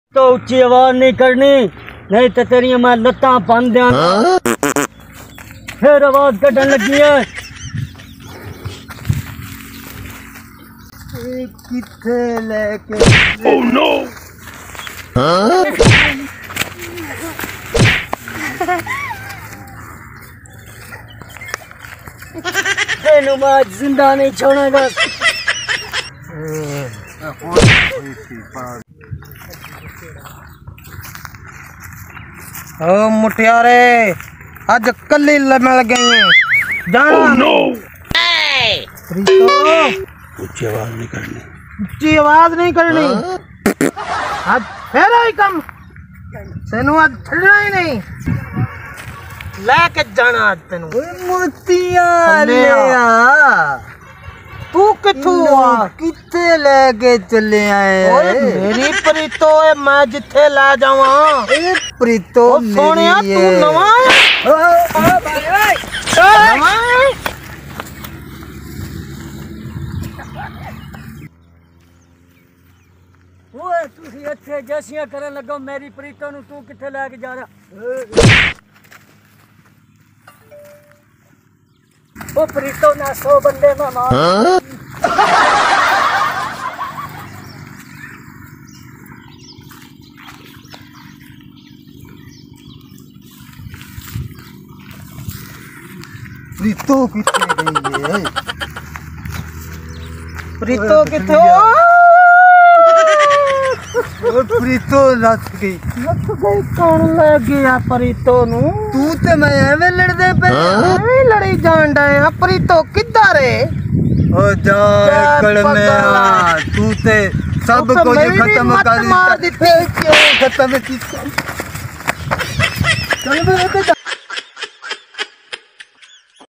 तो ऊंची आवाज नहीं करनी, नहीं तो तेरी मैं लत्तां बन दिया। फिर आवाज कटन लगी है। किथे लेके Oh no! तेनू मैं जिंदा नहीं छोड़ेगा। ओ मुटियारे आज कली मिल गई जाना। Oh no! ऊंची आवाज नहीं करनी, ऊंची आवाज नहीं करनी। आज फिर आई कम तेनू आज छड़ना ही नहीं, लेके जाना आज तेनू। मोतिया तू किथू आ किथे लेके चले आए? मेरी प्रीतो है, मैं जिथे ला जावा। प्रीतो सोनिया तू नवा तुसी अच्छे जैसियां करन लगो। मेरी प्रीतो नू तू किथे लेके जा रहा? वो प्रीतो ना 100 बंदे में मार। प्रीतो किथे गई है? प्रीतो किथे? प्रीतो लथ गई। कौन ले गया प्रीतो नू? तू ते मैं एवें लड़दे पे लड़ी जान डे। प्रीतो किधर है? ओ जा कल में आ। तू ते सब कुछ खत्म कर मार दी। खत्म की। चल मेरे